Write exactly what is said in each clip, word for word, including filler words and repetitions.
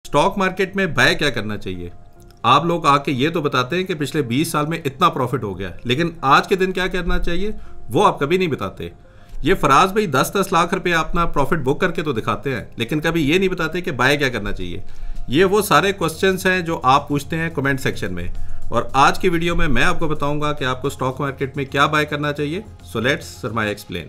Stock market में bye क्या करना चाहिए। आप लोग आके ये तो बताते हैं कि पिछले बीस साल में इतना प्रॉफिट हो गया, लेकिन आज के दिन क्या करना चाहिए वो आप कभी नहीं बताते। ये फराज भाई दस दस लाख रुपए अपना प्रॉफिट बुक करके तो दिखाते हैं, लेकिन कभी ये नहीं बताते कि बाय क्या करना चाहिए। ये वो सारे क्वेश्चंस हैं जो आप पूछते हैं कमेंट सेक्शन में, और आज की वीडियो में मैं आपको बताऊंगा कि आपको स्टॉक मार्केट में क्या बाय करना चाहिए। So let's Sarmaaya explain.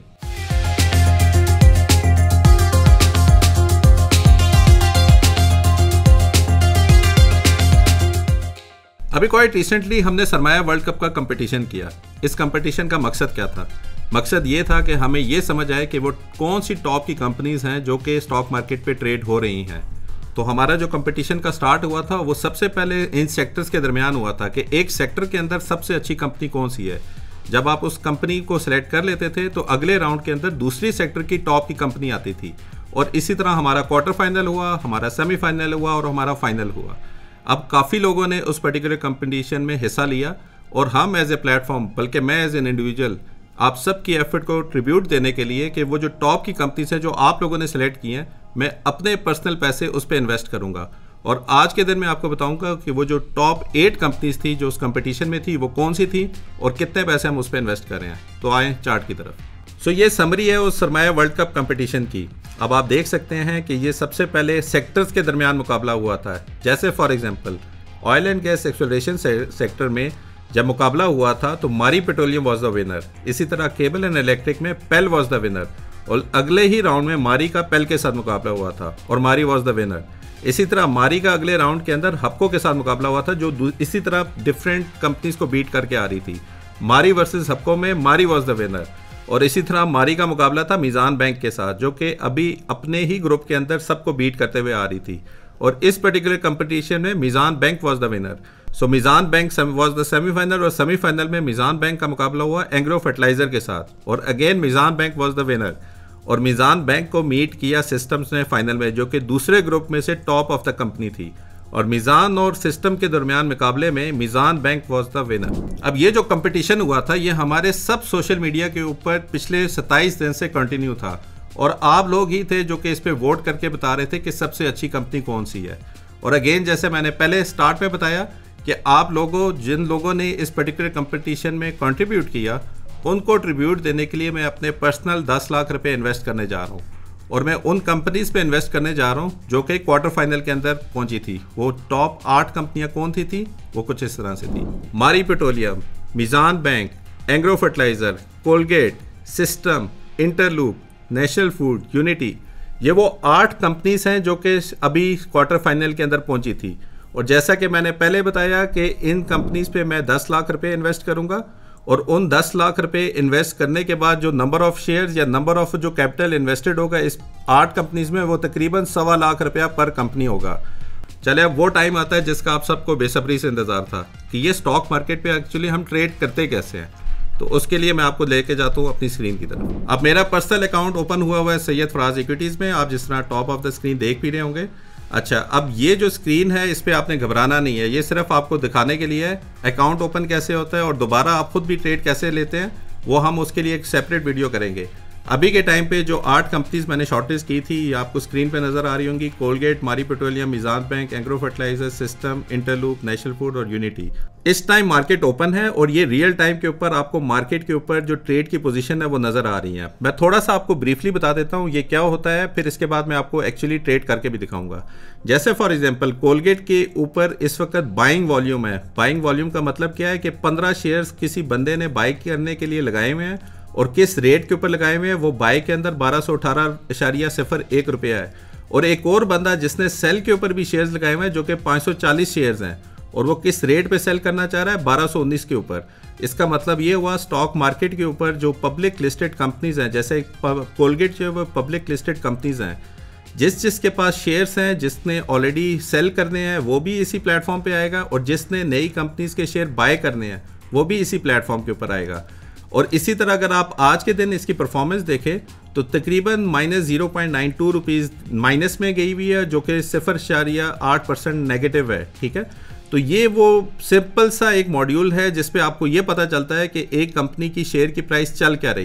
अभी क्वाइट रिसेंटली हमने सरमाया वर्ल्ड कप का कंपटीशन किया। इस कंपटीशन का मकसद क्या था? मकसद ये था कि हमें ये समझ आए कि वो कौन सी टॉप की कंपनीज हैं जो कि स्टॉक मार्केट पे ट्रेड हो रही हैं। तो हमारा जो कंपटीशन का स्टार्ट हुआ था वो सबसे पहले इन सेक्टर्स के दरमियान हुआ था कि एक सेक्टर के अंदर सबसे अच्छी कंपनी कौन सी है। जब आप उस कंपनी को सिलेक्ट कर लेते थे तो अगले राउंड के अंदर दूसरी सेक्टर की टॉप की कंपनी आती थी, और इसी तरह हमारा क्वार्टर फाइनल हुआ, हमारा सेमीफाइनल हुआ और हमारा फाइनल हुआ। अब काफ़ी लोगों ने उस पर्टिकुलर कंपटीशन में हिस्सा लिया, और हम एज ए प्लेटफॉर्म, बल्कि मैं एज एन इंडिविजुअल, आप सब की एफर्ट को ट्रिब्यूट देने के लिए कि वो जो टॉप की कंपनीज हैं जो आप लोगों ने सेलेक्ट की हैं, मैं अपने पर्सनल पैसे उस पर इन्वेस्ट करूंगा। और आज के दिन मैं आपको बताऊंगा कि वो जो टॉप एट कंपनीज थी जो उस कंपटीशन में थी वो कौन सी थी और कितने पैसे हम उस पर इन्वेस्ट कर रहे हैं। तो आए चार्ट की तरफ। सो so, ये समरी है उस सरमाया वर्ल्ड कप कंपटीशन की। अब आप देख सकते हैं कि ये सबसे पहले सेक्टर्स के दरमियान मुकाबला हुआ था। जैसे for example oil and gas exploration sector में जब मुकाबला हुआ था तो मारी पेट्रोलियम वाज द विनर। इसी तरह केबल एंड इलेक्ट्रिक में पेल वाज द विनर, और अगले ही राउंड में मारी का पेल के साथ मुकाबला हुआ था और मारी वाज द विनर। इसी तरह मारी का अगले राउंड के अंदर हपको के साथ मुकाबला हुआ था जो इसी तरह डिफरेंट कंपनीज को बीट करके आ रही थी। मारी वर्सेस हपको में मारी वाज द विनर। और इसी तरह मारी का मुकाबला था मीज़ान बैंक के साथ जो कि अभी अपने ही ग्रुप के अंदर सबको बीट करते हुए आ रही थी, और इस पर्टिकुलर कंपटीशन में Meezan Bank was the winner. So Meezan Bank was the semifinal, और सेमीफाइनल में मीज़ान बैंक का मुकाबला हुआ एंग्रो फर्टिलाइजर के साथ, और again Meezan Bank was the winner. और मीज़ान बैंक को मीट किया सिस्टम्स ने फाइनल में, जो कि दूसरे ग्रुप में से टॉप ऑफ द कंपनी थी, और मीज़ान और सिस्टम के दरमियान मुकाबले में Meezan Bank was the winner. अब ये जो कंपटीशन हुआ था ये हमारे सब सोशल मीडिया के ऊपर पिछले सत्ताईस दिन से कंटिन्यू था, और आप लोग ही थे जो कि इस पे वोट करके बता रहे थे कि सबसे अच्छी कंपनी कौन सी है। और अगेन जैसे मैंने पहले स्टार्ट में बताया कि आप लोगों जिन लोगों ने इस पर्टिकुलर कंपटीशन में कंट्रीब्यूट किया उनको ट्रिब्यूट देने के लिए मैं अपने पर्सनल दस लाख रुपए इन्वेस्ट करने जा रहा हूँ, और मैं उन कंपनीज पे इन्वेस्ट करने जा रहा हूँ जो कि क्वार्टर फाइनल के अंदर पहुंची थी। वो टॉप आठ कंपनियां कौन थी थी वो कुछ इस तरह से थी। Mari petroleum, Meezan Bank, Engro Fertiliser, Colgate, Systems, Interloop, National Food, Unity. ये वो आठ कंपनीज हैं जो कि अभी क्वार्टर फाइनल के अंदर पहुंची थी। और जैसा कि मैंने पहले बताया कि इन कंपनीज पे मैं दस लाख रुपए इन्वेस्ट करूंगा, और उन दस लाख रुपए इन्वेस्ट करने के बाद जो नंबर ऑफ शेयर्स या नंबर ऑफ जो कैपिटल इन्वेस्टेड होगा इस आठ कंपनीज में वो तकरीबन सवा लाख रुपया पर कंपनी होगा। चले अब वो टाइम आता है जिसका आप सबको बेसब्री से इंतजार था कि ये स्टॉक मार्केट पे एक्चुअली हम ट्रेड करते कैसे हैं। तो उसके लिए मैं आपको लेके जाता हूँ अपनी स्क्रीन की तरफ। अब मेरा पर्सनल अकाउंट ओपन हुआ हुआ है सैयद फराज इक्विटीज़ में, आप जिस तरह टॉप ऑफ द स्क्रीन देख भी रहे होंगे। अच्छा, अब ये जो स्क्रीन है इस पर आपने घबराना नहीं है, ये सिर्फ आपको दिखाने के लिए है अकाउंट ओपन कैसे होता है और दोबारा आप खुद भी ट्रेड कैसे लेते हैं वो हम उसके लिए एक सेपरेट वीडियो करेंगे। अभी के टाइम पे जो आठ कंपनीज मैंने शॉर्टलिस्ट की थी ये आपको स्क्रीन पे नज़र आ रही होंगी। Colgate, Mari petroleum, Meezan Bank, Engro Fertiliser, Systems, Interloop, National Food और यूनिटी। इस टाइम मार्केट ओपन है और ये रियल टाइम के ऊपर आपको मार्केट के ऊपर जो ट्रेड की पोजीशन है वो नज़र आ रही है। मैं थोड़ा सा आपको ब्रीफली बता देता हूँ ये क्या होता है, फिर इसके बाद मैं आपको एक्चुअली ट्रेड करके भी दिखाऊंगा। जैसे फॉर एग्जाम्पल कोलगेट के ऊपर इस वक्त बाइंग वॉल्यूम है। बाइंग वॉल्यूम का मतलब क्या है कि पंद्रह शेयर्स किसी बंदे ने बाई करने के लिए लगाए हुए हैं, और किस रेट के ऊपर लगाए हुए हैं वो बाई के अंदर बारह सौ अठारह इशारिया सिफर एक रुपया है। और एक और बंदा जिसने सेल के ऊपर भी शेयर्स लगाए हुए हैं जो कि पाँच सौ चालीस शेयर्स हैं, और वो किस रेट पे सेल करना चाह रहा है बारह सौ उन्नीस के ऊपर। इसका मतलब ये हुआ स्टॉक मार्केट के ऊपर जो पब्लिक लिस्टेड कंपनीज हैं, जैसे कोलगेट जो वो पब्लिक लिस्टेड कंपनीज हैं, जिस जिसके पास शेयर्स हैं, जिसने ऑलरेडी सेल करने हैं वो भी इसी प्लेटफॉर्म पे आएगा, और जिसने नई कंपनीज के शेयर बाय करने हैं वो भी इसी प्लेटफॉर्म के ऊपर आएगा। और इसी तरह अगर आप आज के दिन इसकी परफॉर्मेंस देखें तो तकरीबन minus zero point nine two rupees minus में गई हुई है, जो कि सिफर इशारिया आठ परसेंट नेगेटिव है। ठीक है, तो ये वो सिंपल सा एक मॉड्यूल है जिसपे आपको ये पता चलता है कि एक कंपनी की शेयर की प्राइस चल क्या रही है।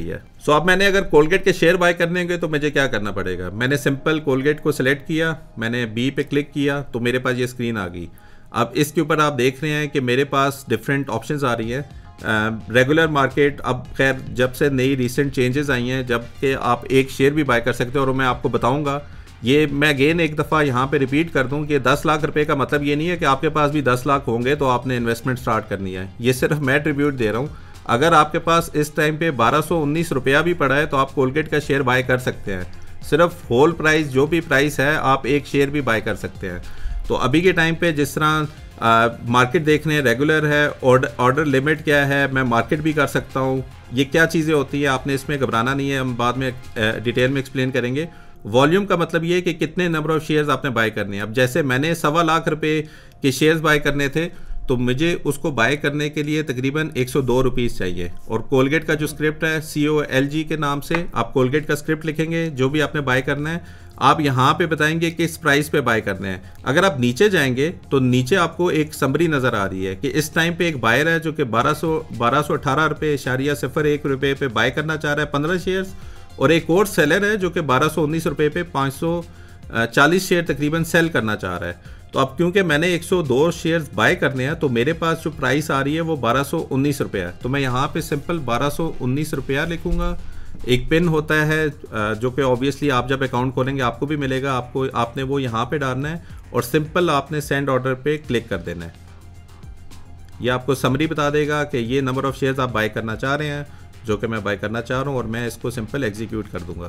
सो अब मैंने अगर कोलगेट के शेयर बाय करने होंगे तो मुझे क्या करना पड़ेगा, मैंने सिंपल कोलगेट को सिलेक्ट किया, मैंने बी पे क्लिक किया तो मेरे पास ये स्क्रीन आ गई। अब इसके ऊपर आप देख रहे हैं कि मेरे पास डिफरेंट ऑप्शंस आ रही है। रेगुलर uh, मार्केट, अब खैर जब से नई रिसेंट चेंजेस आई हैं जब कि आप एक शेयर भी बाय कर सकते हो, और मैं आपको बताऊंगा, ये मैं अगेन एक दफ़ा यहाँ पे रिपीट कर दूं कि दस लाख रुपए का मतलब ये नहीं है कि आपके पास भी दस लाख होंगे तो आपने इन्वेस्टमेंट स्टार्ट करनी है। ये सिर्फ मैं ट्रिब्यूट दे रहा हूँ। अगर आपके पास इस टाइम पे बारह सौ उन्नीस रुपया भी पड़ा है तो आप कोलगेट का शेयर बाय कर सकते हैं। सिर्फ होल प्राइस जो भी प्राइस है आप एक शेयर भी बाय कर सकते हैं। तो अभी के टाइम पे जिस तरह मार्केट देख रहे हैं रेगुलर है, ऑर्डर ऑर्डर लिमिट क्या है, मैं मार्केट भी कर सकता हूँ, ये क्या चीज़ें होती हैं, आपने इसमें घबराना नहीं है, हम बाद में डिटेल में एक्सप्लेन करेंगे। वॉल्यूम का मतलब ये है कि कितने नंबर ऑफ शेयर्स आपने बाय करने हैं। अब जैसे मैंने सवा लाख रुपए के शेयर्स बाय करने थे तो मुझे उसको बाय करने के लिए तकरीबन एक सौ दो रुपीस चाहिए। और कोलगेट का जो स्क्रिप्ट है सी ओ एल जी के नाम से, आप कोलगेट का स्क्रिप्ट लिखेंगे, जो भी आपने बाय करना है आप यहाँ पे बताएंगे किस प्राइस पे बाय करने हैं। अगर आप नीचे जाएंगे तो नीचे आपको एक समरी नज़र आ रही है कि इस टाइम पे एक बायर है जो कि बारह सौ बारह सौ अठारह रुपये इशारिया सिफर एक रुपये पे बाय करना चाह रहा है पंद्रह शेयर्स, और एक और सेलर है जो कि बारह सौ उन्नीस रुपये पे पाँच सौ चालीस शेयर तकरीबन सेल करना चाह रहा है। तो अब क्योंकि मैंने एक सौ दो शेयर्स बाय करने हैं तो मेरे पास जो प्राइस आ रही है वो बारह सौ उन्नीस रुपया है। तो मैं यहाँ पे सिंपल बारह सौ उन्नीस रुपया लिखूँगा। एक पिन होता है जो कि ऑब्वियसली आप जब अकाउंट खोलेंगे आपको भी मिलेगा, आपको आपने वो यहाँ पे डालना है और सिंपल आपने सेंड ऑर्डर पे क्लिक कर देना है। ये आपको समरी बता देगा कि ये नंबर ऑफ शेयर्स आप बाय करना चाह रहे हैं, जो कि मैं बाय करना चाह रहा हूँ, और मैं इसको सिंपल एग्जीक्यूट कर दूंगा।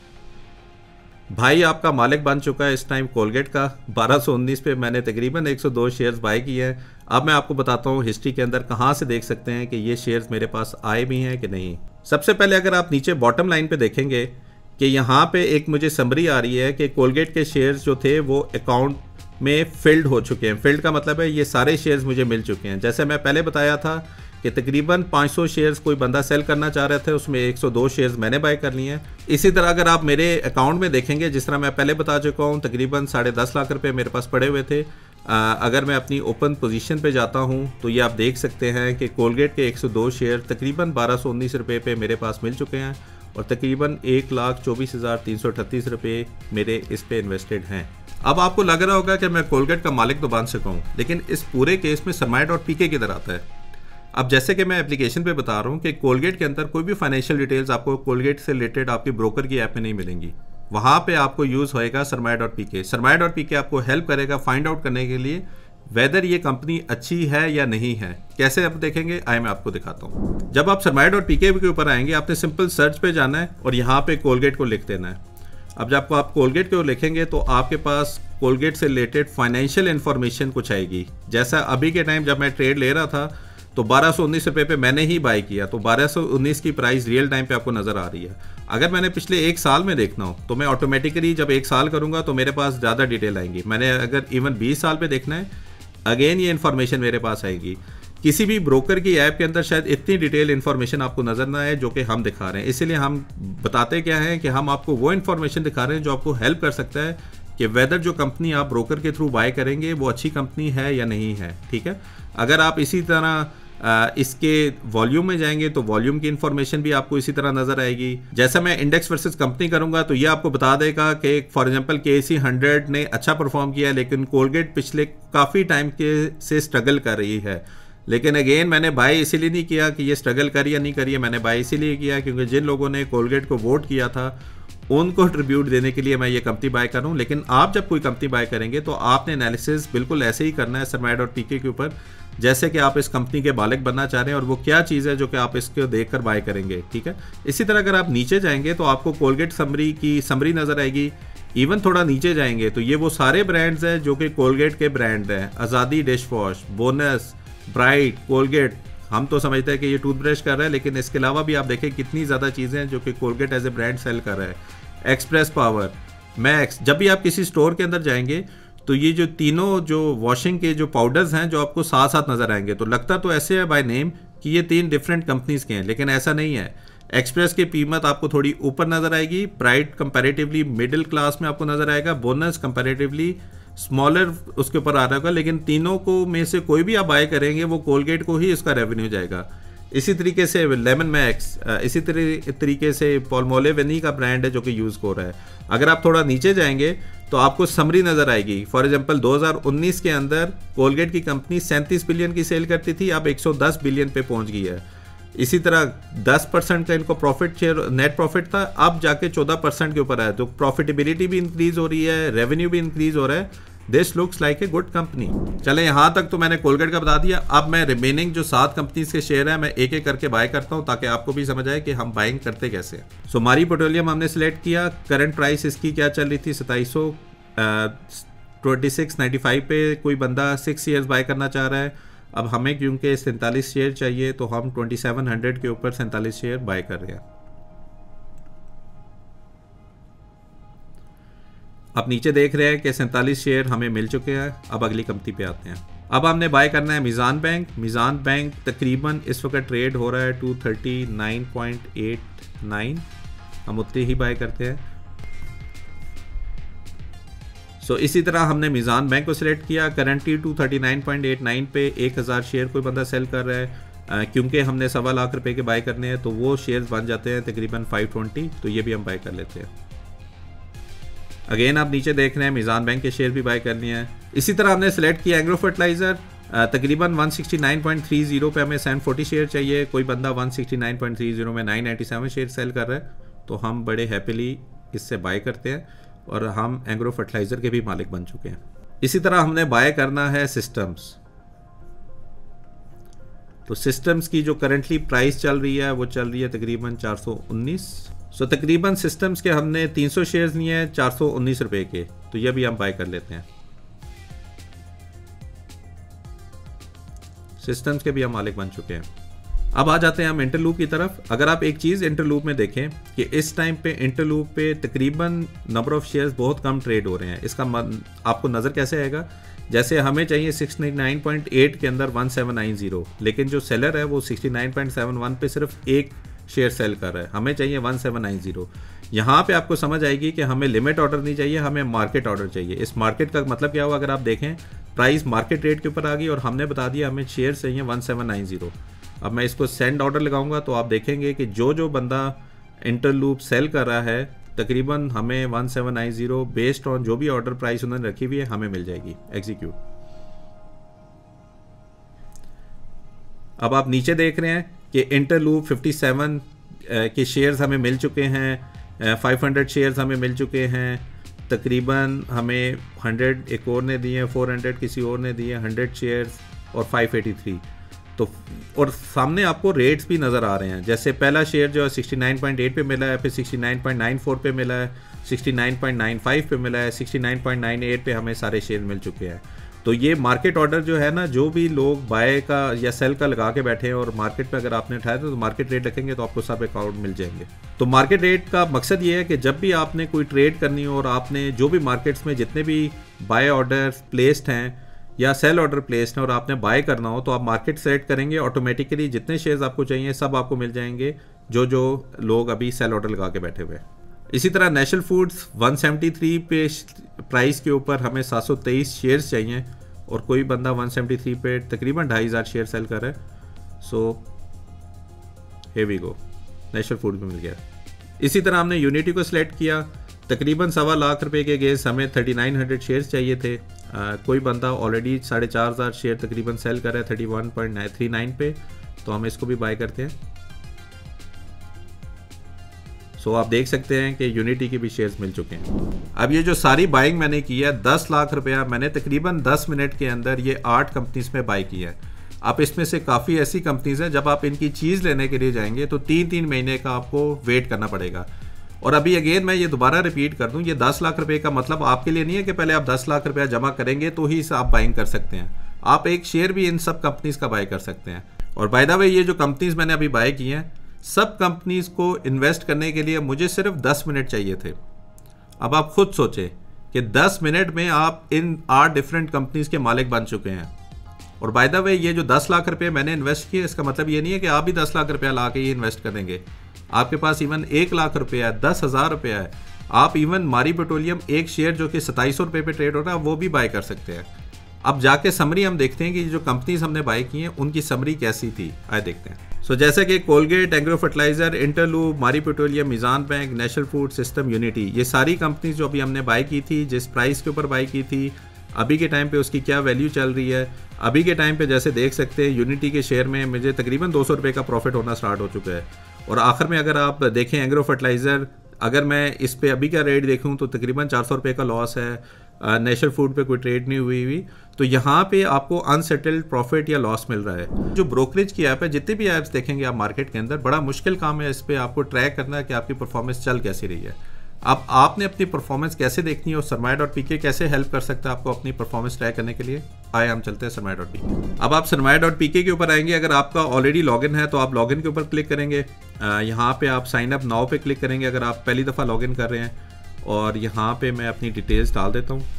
भाई आपका मालिक बन चुका है इस टाइम कोलगेट का। बारह सौ उन्नीस पे मैंने तकरीबन एक सौ दो शेयर्स बाय किए हैं। अब मैं आपको बताता हूँ हिस्ट्री के अंदर कहाँ से देख सकते हैं कि ये शेयर्स मेरे पास आए भी हैं कि नहीं। सबसे पहले अगर आप नीचे बॉटम लाइन पे देखेंगे कि यहाँ पे एक मुझे समरी आ रही है कि कोलगेट के शेयर्स जो थे वो अकाउंट में फिल्ड हो चुके हैं। फिल्ड का मतलब है ये सारे शेयर्स मुझे मिल चुके हैं। जैसे मैं पहले बताया था कि तकरीबन पाँच सौ शेयर्स कोई बंदा सेल करना चाह रहे थे, उसमें एक सौ दो शेयर्स मैंने बाय कर लिए हैं। इसी तरह अगर आप मेरे अकाउंट में देखेंगे, जिस तरह मैं पहले बता चुका हूँ, तकरीबन साढ़े दस लाख रुपए मेरे पास पड़े हुए थे। आ, अगर मैं अपनी ओपन पोजीशन पे जाता हूँ तो ये आप देख सकते हैं कि कोलगेट के एक सौ दो शेयर तकरीबन बारह सौ उन्नीस रुपये पे मेरे पास मिल चुके हैं, और तकरीबन एक लाख चौबीस हज़ार तीन सौ अठतीस रुपये मेरे इस पे इन्वेस्टेड हैं। अब आपको लग रहा होगा कि मैं कोलगेट का मालिक तो बन सका हूँ, लेकिन इस पूरे केस में सरमाया डॉट पी के किधर आता है। अब जैसे कि मैं एप्लीकेशन पे बता रहा हूँ कि कोलगेट के अंदर कोई भी फाइनेंशियल डिटेल्स आपको कोलगेट से रिलेटेड आपकी ब्रोकर की ऐप में नहीं मिलेंगी। वहाँ पे आपको यूज़ होएगा सरमाया डॉट पी के। सरमाया डॉट पी के आपको हेल्प करेगा फाइंड आउट करने के लिए वेदर ये कंपनी अच्छी है या नहीं है। कैसे आप देखेंगे, आए मैं आपको दिखाता हूँ। जब आप सरमाया डॉट पी के के ऊपर आएंगे आपने सिंपल सर्च पे जाना है और यहाँ पे कोलगेट को लिख देना है। अब जब आप कोलगेट को लिखेंगे तो आपके पास कोलगेट से रिलेटेड फाइनेंशियल इन्फॉर्मेशन कुछ आएगी। जैसा अभी के टाइम जब मैं ट्रेड ले रहा था तो बारह सौ उन्नीस रुपये पे मैंने ही बाय किया, तो बारह सौ उन्नीस की प्राइस रियल टाइम पे आपको नज़र आ रही है। अगर मैंने पिछले एक साल में देखना हो तो मैं ऑटोमेटिकली जब एक साल करूँगा तो मेरे पास ज़्यादा डिटेल आएंगी। मैंने अगर इवन बीस साल पे देखना है, अगेन ये इन्फॉर्मेशन मेरे पास आएगी। किसी भी ब्रोकर की ऐप के अंदर शायद इतनी डिटेल इन्फॉर्मेशन आपको नज़र ना आए जो कि हम दिखा रहे हैं। इसीलिए हम बताते क्या हैं कि हम आपको वो इन्फॉर्मेशन दिखा रहे हैं जो आपको हेल्प कर सकता है कि वेदर जो कंपनी आप ब्रोकर के थ्रू बाय करेंगे वो अच्छी कंपनी है या नहीं है। ठीक है, अगर आप इसी तरह आ, इसके वॉल्यूम में जाएंगे तो वॉल्यूम की इन्फॉर्मेशन भी आपको इसी तरह नजर आएगी। जैसा मैं इंडेक्स वर्सेस कंपनी करूंगा तो ये आपको बता देगा कि फॉर एग्जांपल के सी हंड्रेड ने अच्छा परफॉर्म किया, लेकिन कोलगेट पिछले काफ़ी टाइम के से स्ट्रगल कर रही है। लेकिन अगेन मैंने बाय इसीलिए नहीं किया कि ये स्ट्रगल करी या नहीं करी है, मैंने बाय इसीलिए किया क्योंकि जिन लोगों ने कोलगेट को वोट किया था उनको ट्रिब्यूट देने के लिए मैं ये कंपनी बाय कर रहा हूँ। लेकिन आप जब कोई कंपनी बाय करेंगे तो आपने एनालिसिस बिल्कुल ऐसे ही करना है सरमाया डॉट पी के के ऊपर, जैसे कि आप इस कंपनी के मालिक बनना चाह रहे हैं और वो क्या चीज़ है जो कि आप इसको देखकर बाय करेंगे। ठीक है, इसी तरह अगर आप नीचे जाएंगे तो आपको कोलगेट समरी की समरी नज़र आएगी। इवन थोड़ा नीचे जाएंगे तो ये वो सारे ब्रांड्स हैं जो कि कोलगेट के ब्रांड हैं। Azadi dish wash, bonus, bright, Colgate. हम तो समझते हैं कि ये टूथब्रश कर रहा है, लेकिन इसके अलावा भी आप देखें कितनी ज़्यादा चीज़ें हैं जो कि Colgate as a brand sell कर रहा है। Express power, max. जब भी आप किसी स्टोर के अंदर जाएंगे तो ये जो तीनों जो वॉशिंग के जो पाउडर्स हैं जो आपको साथ साथ नज़र आएंगे, तो लगता तो ऐसे है बाय नेम कि ये तीन डिफरेंट कंपनीज के हैं, लेकिन ऐसा नहीं है। एक्सप्रेस की कीमत आपको थोड़ी ऊपर नज़र आएगी, ब्राइट कंपैरेटिवली मिडिल क्लास में आपको नज़र आएगा, बोनस कंपैरेटिवली स्मॉलर उसके ऊपर आ रहा होगा। लेकिन तीनों को में से कोई भी आप बाय करेंगे वो कोलगेट को ही इसका रेवेन्यू जाएगा। इसी तरीके से लेमन मैक्स, इसी तरीके से पॉलमोलिव इन्हीं का ब्रांड है जो कि यूज़ हो रहा है। अगर आप थोड़ा नीचे जाएंगे तो आपको समरी नज़र आएगी। फॉर एग्जांपल दो हज़ार उन्नीस के अंदर कोलगेट की कंपनी सैंतीस बिलियन की सेल करती थी, अब एक सौ दस बिलियन पे पहुंच गई है। इसी तरह दस परसेंट का इनको प्रॉफिट शेयर नेट प्रॉफिट था, अब जाके चौदह परसेंट के ऊपर है। तो प्रॉफिटेबिलिटी भी इंक्रीज हो रही है, रेवेन्यू भी इंक्रीज हो रहा है। This looks like a good company. चले यहाँ तक तो मैंने कोलगेट का बता दिया। अब मैं रिमेनिंग जो सात कंपनीज के शेयर हैं मैं एक एक करके बाय करता हूँ ताकि आपको भी समझ आए कि हम बाइंग करते कैसे हैं। सो मारी पेट्रोलियम हमने सिलेक्ट किया। करंट प्राइस इसकी क्या चल रही थी, सताईस सौ ट्वेंटी सिक्स नाइन्टी फाइव पे कोई बंदा सिक्स ईयर्स बाय करना चाह रहा है। अब हमें क्योंकि सैंतालीस शेयर चाहिए तो हम ट्वेंटी सेवन हंड्रेड के ऊपर सैंतालीस शेयर बाय कर रहे हैं। अब नीचे देख रहे हैं कि सैंतालीस शेयर हमें मिल चुके हैं। अब अगली कंपनी पे आते हैं। अब हमने बाय करना है मीज़ान बैंक। मीज़ान बैंक तकरीबन इस वक्त ट्रेड हो रहा है two thirty nine point eight nine, हम उतनी ही बाय करते हैं। सो so, इसी तरह हमने मीज़ान बैंक को सिलेक्ट किया। Currently two thirty nine point eight nine पे एक हज़ार शेयर कोई बंदा सेल कर रहा है। क्योंकि हमने सवा लाख रुपए के बाय करने हैं तो वो शेयर्स बन जाते हैं तकरीबन फाइव ट्वेंटी, तो ये भी हम बाय कर लेते हैं। अगेन आप नीचे देख रहे हैं मीज़ान बैंक के शेयर भी बाय करनी है। इसी तरह हमने सेलेक्ट किया एग्रो फर्टिलाइज़र। तकरीबन one sixty nine point three zero पे हमें सेवन फोर्टी शेयर चाहिए। कोई बंदा one sixty nine point three zero में nine ninety seven share sell कर रहा है तो हम बड़े हैप्पीली इससे बाय करते हैं और हम एग्रो फर्टिलाइज़र के भी मालिक बन चुके हैं। इसी तरह हमने बाय करना है सिस्टम्स। तो सिस्टम्स की जो करंटली प्राइस चल रही है वो चल रही है तकरीबन चार सौ उन्नीस। सो so, तकरीबन सिस्टम्स के हमने तीन सौ शेयर्स लिए हैं चार सौ उन्नीस रुपए के, तो ये भी हम बाय कर लेते हैं। सिस्टम्स के भी हम मालिक बन चुके हैं। अब आ जाते हैं हम इंटरलूप की तरफ। अगर आप एक चीज़ इंटरलूप में देखें कि इस टाइम पे इंटरलूप पे तकरीबन नंबर ऑफ शेयर्स बहुत कम ट्रेड हो रहे हैं। इसका आपको नज़र कैसे आएगा, जैसे हमें चाहिए सिक्सटी नाइन पॉइंट एट के अंदर वन सेवन नाइन ज़ीरो, लेकिन जो सेलर है वो sixty nine point seven one पे सिर्फ एक शेयर सेल कर रहा है। हमें चाहिए वन सेवन नाइन ज़ीरो। यहाँ पे आपको समझ आएगी कि हमें लिमिट ऑर्डर नहीं चाहिए, हमें मार्केट ऑर्डर चाहिए। इस मार्केट का मतलब क्या हुआ, अगर आप देखें प्राइस मार्केट रेट के ऊपर आ गई और हमने बता दिया हमें शेयर चाहिए वन सेवन नाइन ज़ीरो। अब मैं इसको सेंड ऑर्डर लगाऊंगा तो आप देखेंगे कि जो जो बंदा इंटरलूप सेल कर रहा है तकरीबन हमें one seven nine zero based on जो भी ऑर्डर प्राइस उन्होंने रखी हुई है हमें मिल जाएगी एग्जीक्यूट। अब आप नीचे देख रहे हैं कि इंटरलूप फिफ्टी सेवन के शेयर्स हमें मिल चुके हैं, फाइव हंड्रेड शेयर्स हमें मिल चुके हैं। तकरीबन हमें हंड्रेड एक और ने दिए, फोर हंड्रेड किसी और ने दिए, हंड्रेड शेयर्स और फाइव एटी थ्री। तो और सामने आपको रेट्स भी नज़र आ रहे हैं। जैसे पहला शेयर जो है सिक्सटी नाइन पॉइंट एट पे मिला है, फिर sixty nine point nine four पे मिला है, sixty nine point nine five पे मिला है, sixty nine point nine eight पे हमें सारे शेयर मिल चुके हैं। तो ये मार्केट ऑर्डर जो है ना, जो भी लोग बाय का या सेल का लगा के बैठे हैं और मार्केट पे अगर आपने उठाया तो मार्केट रेट रखेंगे तो आपको सब अकाउंट मिल जाएंगे। तो मार्केट रेट का मकसद ये है कि जब भी आपने कोई ट्रेड करनी हो और आपने जो भी मार्केट्स में जितने भी बाय ऑर्डर प्लेस्ड हैं या सेल ऑर्डर प्लेस्ड हैं और आपने बाय करना हो तो आप मार्केट सेलेक्ट करेंगे, ऑटोमेटिकली जितने शेयर्स आपको चाहिए सब आपको मिल जाएंगे जो जो लोग अभी सेल ऑर्डर लगा के बैठे हुए हैं। इसी तरह national foods one seventy three पे प्राइस के ऊपर हमें सात सौ तेईस शेयर्स चाहिए और कोई बंदा वन सेवेंटी थ्री पे तकरीबन ढाई हज़ार शेयर सेल कर रहा है। So here we go, national food में मिल गया। इसी तरह हमने यूनिटी को सिलेक्ट किया। तकरीबन सवा लाख रुपए के गेस हमें थर्टी नाइन हंड्रेड शेयर्स चाहिए थे। आ, कोई बंदा ऑलरेडी साढ़े चार हज़ार शेयर तकरीबन सेल कर रहा है thirty one point three nine पे, तो हम इसको भी बाय करते हैं। सो so, आप देख सकते हैं कि यूनिटी के भी शेयर्स मिल चुके हैं। अब ये जो सारी बाइंग मैंने की है दस लाख रुपया मैंने तकरीबन दस मिनट के अंदर ये आठ कंपनीज में बाय किया है। आप इसमें से काफ़ी ऐसी कंपनीज हैं जब आप इनकी चीज़ लेने के लिए जाएंगे तो तीन तीन महीने का आपको वेट करना पड़ेगा। और अभी अगेन मैं ये दोबारा रिपीट कर दूं, ये दस लाख रुपए का मतलब आपके लिए नहीं है कि पहले आप दस लाख रुपया जमा करेंगे तो ही आप बाइंग कर सकते हैं। आप एक शेयर भी इन सब कंपनीज का बाय कर सकते हैं। और बाय द वे ये जो कंपनीज मैंने अभी बाय की हैं सब कंपनीज को इन्वेस्ट करने के लिए मुझे सिर्फ दस मिनट चाहिए थे। अब आप खुद सोचें कि दस मिनट में आप इन आठ डिफरेंट कंपनीज के मालिक बन चुके हैं। और बाय द वे ये जो दस लाख रुपए मैंने इन्वेस्ट किए इसका मतलब ये नहीं है कि आप भी दस लाख रुपया ला के ये इन्वेस्ट करेंगे। आपके पास इवन एक लाख रुपया है, दस हज़ार रुपया है, आप इवन मारी पेट्रोलियम एक शेयर जो कि सताईस सौ रुपये पे ट्रेड हो रहा है वो भी बाय कर सकते हैं। अब जाके समरी हम देखते हैं कि जो कंपनीज हमने बाय की हैं उनकी समरी कैसी थी, आए देखते हैं। सो so, जैसे कि Colgate, agro fertiliser, Interloop, Mari petroleum, Meezan bank, national food system, unity, ये सारी कंपनीज जो अभी हमने बाई की थी, जिस प्राइस के ऊपर बाई की थी, अभी के टाइम पे उसकी क्या वैल्यू चल रही है। अभी के टाइम पे जैसे देख सकते हैं यूनिटी के शेयर में मुझे तकरीबन दो सौ रुपये का प्रॉफिट होना स्टार्ट हो चुका है। और आखिर में अगर आप देखें एग्रो फर्टिलाइज़र, अगर मैं इस पे अभी का रेट देखूं तो तकरीबन चार सौ रुपये का लॉस है। नेशनल फूड पे कोई ट्रेड नहीं हुई हुई, तो यहाँ पे आपको अनसेटल्ड प्रॉफिट या लॉस मिल रहा है। जो ब्रोकरेज की ऐप है, जितने भी ऐप्स देखेंगे आप मार्केट के अंदर, बड़ा मुश्किल काम है इस पर आपको ट्रैक करना है कि आपकी परफॉर्मेंस चल कैसी रही है। अब आपने अपनी परफॉर्मेंस कैसे देखनी है और सरमाया डॉट पी के कैसे हेल्प कर सकता है आपको अपनी परफॉर्मेंस ट्रैक करने के लिए। आए हम चलते हैं सरमाया डॉट पी के। अब आप सरमाया डॉट पी के के ऊपर आएंगे। अगर आपका ऑलरेडी लॉगिन है तो आप लॉगिन के ऊपर क्लिक करेंगे। यहाँ पे आप साइन अप नाउ पे क्लिक करेंगे अगर आप पहली दफ़ा लॉगिन कर रहे हैं। और यहाँ पे मैं अपनी डिटेल्स डाल देता हूँ।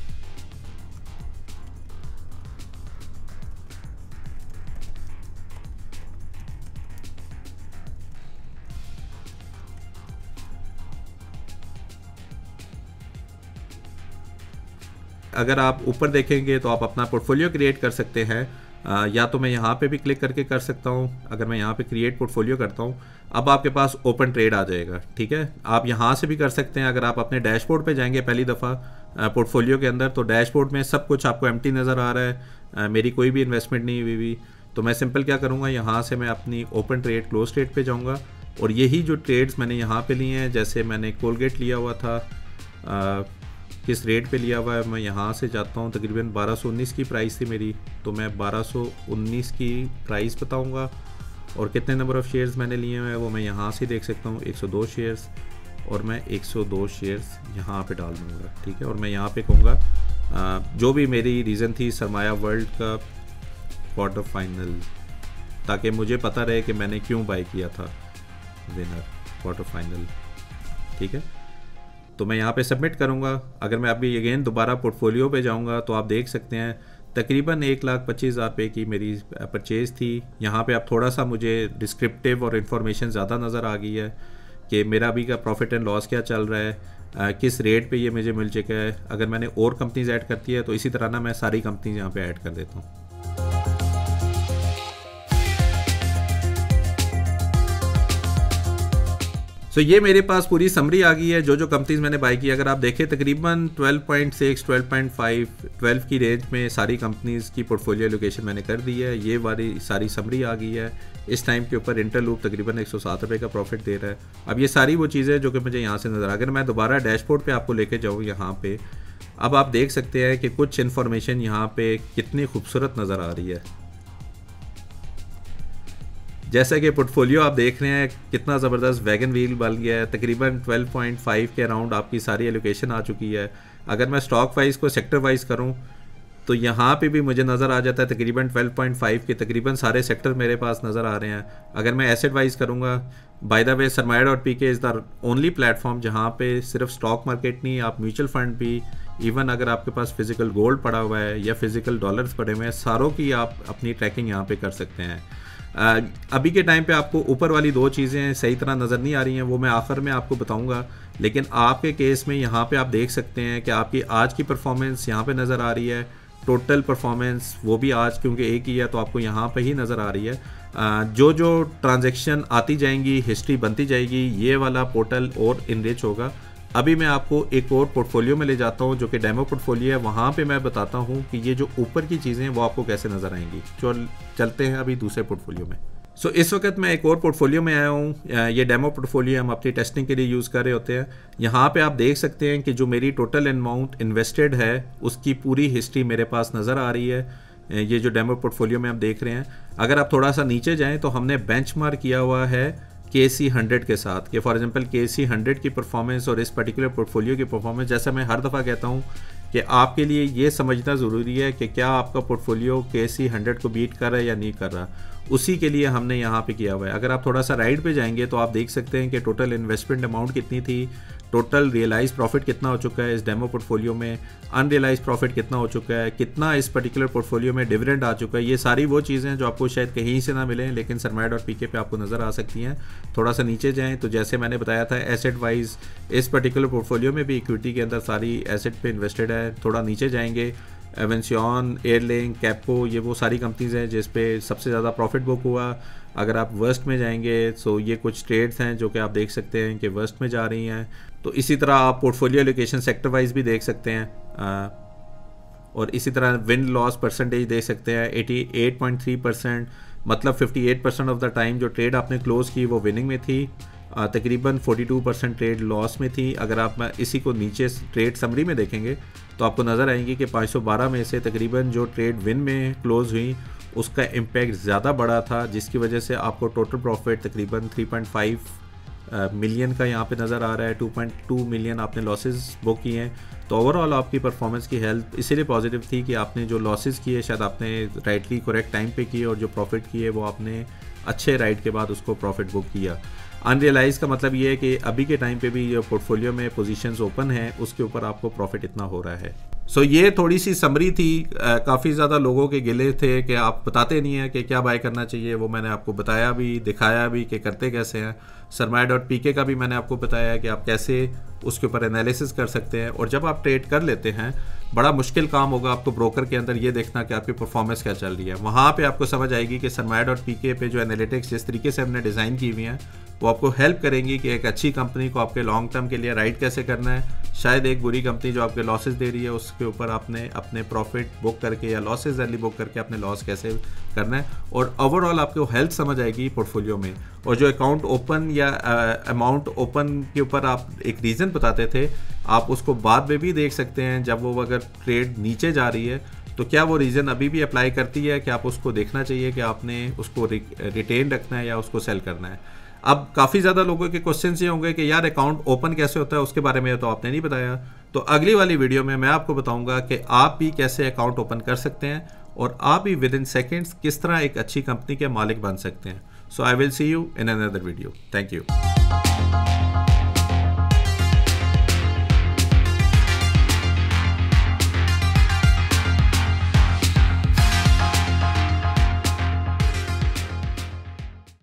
अगर आप ऊपर देखेंगे तो आप अपना पोर्टफोलियो क्रिएट कर सकते हैं। आ, या तो मैं यहाँ पे भी क्लिक करके कर सकता हूँ। अगर मैं यहाँ पे क्रिएट पोर्टफोलियो करता हूँ, अब आपके पास ओपन ट्रेड आ जाएगा। ठीक है, आप यहाँ से भी कर सकते हैं। अगर आप अपने डैशबोर्ड पे जाएंगे पहली दफ़ा पोर्टफोलियो के अंदर, तो डैशबोर्ड में सब कुछ आपको एम्प्टी नज़र आ रहा है। आ, मेरी कोई भी इन्वेस्टमेंट नहीं हुई हुई। तो मैं सिंपल क्या करूँगा, यहाँ से मैं अपनी ओपन ट्रेड क्लोज ट्रेड पर जाऊँगा और यही जो ट्रेड्स मैंने यहाँ पर लिए हैं, जैसे मैंने कोलगेट लिया हुआ था, आ, किस रेट पे लिया हुआ है, मैं यहाँ से जाता हूँ। तकरीबन बारह सौ उन्नीस की प्राइस थी मेरी, तो मैं बारह सौ उन्नीस की प्राइस बताऊँगा। और कितने नंबर ऑफ़ शेयर्स मैंने लिए हुए हैं वो मैं यहाँ से देख सकता हूँ, एक सौ दो शेयर्स। और मैं एक सौ दो शेयर्स यहाँ पे डाल दूँगा। ठीक है, और मैं यहाँ पे कहूँगा जो भी मेरी रीज़न थी सरमाया वर्ल्ड का क्वार्टर फाइनल, ताकि मुझे पता रहे कि मैंने क्यों बाई किया था विनर क्वार्टर फाइनल। ठीक है, तो मैं यहाँ पे सबमिट करूँगा। अगर मैं अभी अगेन दोबारा पोर्टफोलियो पे जाऊँगा तो आप देख सकते हैं तकरीबन एक लाख पच्चीस हज़ार रुपये की मेरी परचेज़ थी। यहाँ पे अब थोड़ा सा मुझे डिस्क्रिप्टिव और इन्फॉर्मेशन ज़्यादा नज़र आ गई है कि मेरा अभी का प्रॉफिट एंड लॉस क्या चल रहा है, आ, किस रेट पे ये मुझे मिल चुका है। अगर मैंने और कंपनीज ऐड करती है तो इसी तरह ना मैं सारी कंपनीज यहाँ पे ऐड कर देता हूँ। तो ये मेरे पास पूरी समरी आ गई है जो जो कंपनीज मैंने बाई की। अगर आप देखें तकरीबन twelve point six, twelve point five, twelve की रेंज में सारी कंपनीज की पोर्टफोलियो एलोकेशन मैंने कर दी है। ये वाली सारी समरी आ गई है। इस टाइम के ऊपर इंटरलूप तकरीबन एक सौ सात रुपये का प्रॉफिट दे रहा है। अब ये सारी वो चीज़ें जो कि मुझे यहाँ से नज़र, अगर मैं दोबारा डैशबोर्ड पे आपको लेके जाऊँ यहाँ पे, अब आप देख सकते हैं कि कुछ इन्फॉर्मेशन यहाँ पे कितनी खूबसूरत नज़र आ रही है। जैसा कि पोर्टफोलियो आप देख रहे हैं कितना ज़बरदस्त वैगन व्हील बन गया है। तकरीबन ट्वेल्व पॉइंट फाइव के अराउंड आपकी सारी एलोकेशन आ चुकी है। अगर मैं स्टॉक वाइज को सेक्टर वाइज करूं तो यहाँ पे भी मुझे नज़र आ जाता है तकरीबन ट्वेल्व पॉइंट फाइव के तकरीबन सारे सेक्टर मेरे पास नज़र आ रहे हैं। अगर मैं एसेट वाइज करूँगा, by the way Sarmaya dot P K is the only platform जहाँ पे सिर्फ स्टॉक मार्केट नहीं, आप म्यूचुअल फंड भी, इवन अगर आपके पास फिजिकल गोल्ड पड़ा हुआ है या फिजिकल डॉलर्स पड़े हुए हैं, सारों की आप अपनी ट्रैकिंग यहाँ पे कर सकते हैं। Uh, अभी के टाइम पे आपको ऊपर वाली दो चीज़ें सही तरह नज़र नहीं आ रही हैं, वो मैं आखिर में आपको बताऊंगा। लेकिन आपके केस में यहाँ पे आप देख सकते हैं कि आपकी आज की परफॉर्मेंस यहाँ पे नज़र आ रही है। टोटल परफॉर्मेंस वो भी आज क्योंकि एक ही है तो आपको यहाँ पे ही नज़र आ रही है। uh, जो जो ट्रांजैक्शन आती जाएंगी, हिस्ट्री बनती जाएगी, ये वाला पोर्टल और इनरिच होगा। अभी मैं आपको एक और पोर्टफोलियो में ले जाता हूँ जो कि डेमो पोर्टफोलियो है। वहाँ पे मैं बताता हूँ कि ये जो ऊपर की चीज़ें हैं वो आपको कैसे नज़र आएंगी। चल चलते हैं अभी दूसरे पोर्टफोलियो में। सो so, इस वक्त मैं एक और पोर्टफोलियो में आया हूँ। ये डेमो पोर्टफोलियो हम अपनी टेस्टिंग के लिए यूज़ कर रहे होते हैं। यहाँ पे आप देख सकते हैं कि जो मेरी टोटल अमाउंट इन्वेस्टेड है उसकी पूरी हिस्ट्री मेरे पास नज़र आ रही है। ये जो डेमो पोर्टफोलियो में आप देख रहे हैं, अगर आप थोड़ा सा नीचे जाएँ तो हमने बेंचमार्क किया हुआ है के सी हंड्रेड के साथ, कि फॉर एग्जांपल के सी हंड्रेड की परफॉर्मेंस और इस पर्टिकुलर पोर्टफोलियो की परफॉर्मेंस, जैसा मैं हर दफ़ा कहता हूँ कि आपके लिए ये समझना ज़रूरी है कि क्या आपका पोर्टफोलियो के सी हंड्रेड को बीट कर रहा है या नहीं कर रहा। उसी के लिए हमने यहाँ पे किया हुआ है। अगर आप थोड़ा सा राइट पे जाएंगे तो आप देख सकते हैं कि टोटल इन्वेस्टमेंट अमाउंट कितनी थी, टोटल रियलाइज प्रॉफिट कितना हो चुका है इस डेमो पोर्टफोलियो में, अनरियलाइज प्रॉफिट कितना हो चुका है, कितना इस पर्टिकुलर पोर्टफोलियो में डिविडेंड आ चुका है। ये सारी वो चीज़ें जो आपको शायद कहीं से ना मिलें लेकिन सरमाया डॉट पी के पे आपको नज़र आ सकती हैं। थोड़ा सा नीचे जाएँ तो जैसे मैंने बताया था एसेट वाइज इस पर्टिकुलर पोर्टफोलियो में भी इक्विटी के अंदर सारी एसेट पे इन्वेस्टेड है। थोड़ा नीचे जाएंगे, एवेंसियन, एयरलिंक, कैपको, ये वो सारी कंपनीज हैं जिस पे सबसे ज़्यादा प्रॉफिट बुक हुआ। अगर आप वर्स्ट में जाएंगे सो ये कुछ ट्रेड्स हैं जो कि आप देख सकते हैं कि वर्स्ट में जा रही हैं। तो इसी तरह आप पोर्टफोलियो एलोकेशन सेक्टर वाइज भी देख सकते हैं, आ, और इसी तरह विन लॉस परसेंटेज देख सकते हैं अठासी पॉइंट थ्री परसेंट, मतलब अट्ठावन परसेंट ऑफ द टाइम जो ट्रेड आपने क्लोज की वो विनिंग में थी, तकरीबन बयालीस परसेंट ट्रेड लॉस में थी। अगर आप इसी को नीचे ट्रेड समरी में देखेंगे तो आपको नज़र आएंगी कि पाँच सौ बारह में से तकरीबन जो ट्रेड विन में क्लोज हुई उसका इम्पैक्ट ज़्यादा बड़ा था, जिसकी वजह से आपको टोटल प्रॉफिट तकरीबन तीन पॉइंट पाँच मिलियन का यहाँ पे नज़र आ रहा है। दो पॉइंट दो मिलियन आपने लॉसेस बुक किए हैं। तो ओवरऑल आपकी परफॉर्मेंस की हेल्थ इसीलिए पॉजिटिव थी कि आपने जो लॉसेस किए शायद आपने राइटली करेक्ट टाइम पे किए, और जो प्रॉफिट किए वो आपने अच्छे राइट के बाद उसको प्रॉफिट बुक किया। अनरियलाइज का मतलब ये है कि अभी के टाइम पे भी जो पोर्टफोलियो में पोजीशंस ओपन है उसके ऊपर आपको प्रॉफिट इतना हो रहा है। सो so, ये थोड़ी सी समरी थी। काफ़ी ज़्यादा लोगों के गिले थे कि आप बताते नहीं हैं कि क्या बाय करना चाहिए, वो मैंने आपको बताया भी, दिखाया भी कि करते कैसे हैं। सरमाया डॉट पी के का भी मैंने आपको बताया कि आप कैसे उसके ऊपर एनालिसिस कर सकते हैं। और जब आप ट्रेड कर लेते हैं बड़ा मुश्किल काम होगा आपको ब्रोकर के अंदर ये देखना कि आपकी परफॉर्मेंस क्या चल रही है। वहाँ पे आपको समझ आएगी कि सरमाया डॉट पी के पे जो एनालिटिक्स जिस तरीके से हमने डिज़ाइन की हुई हैं वो आपको हेल्प करेंगी कि एक अच्छी कंपनी को आपके लॉन्ग टर्म के लिए राइट कैसे करना है। शायद एक बुरी कंपनी जो आपके लॉसेस दे रही है उसके ऊपर आपने अपने प्रॉफिट बुक करके या लॉसेस अर्ली बुक करके अपने लॉस कैसे करना है, और ओवरऑल आपको हेल्थ समझ आएगी पोर्टफोलियो में। और जो अकाउंट ओपन या अमाउंट ओपन के ऊपर आप एक रीज़न बताते थे, आप उसको बाद में भी देख सकते हैं। जब वो अगर ट्रेड नीचे जा रही है तो क्या वो रीज़न अभी भी अप्लाई करती है कि आप उसको देखना चाहिए कि आपने उसको रिटेन रखना है या उसको सेल करना है। अब काफ़ी ज़्यादा लोगों के क्वेश्चन ये होंगे कि यार अकाउंट ओपन कैसे होता है, उसके बारे में तो आपने नहीं बताया। तो अगली वाली वीडियो में मैं आपको बताऊंगा कि आप भी कैसे अकाउंट ओपन कर सकते हैं और आप भी विद इन सेकेंड्स किस तरह एक अच्छी कंपनी के मालिक बन सकते हैं। So I will see you in another video. Thank you.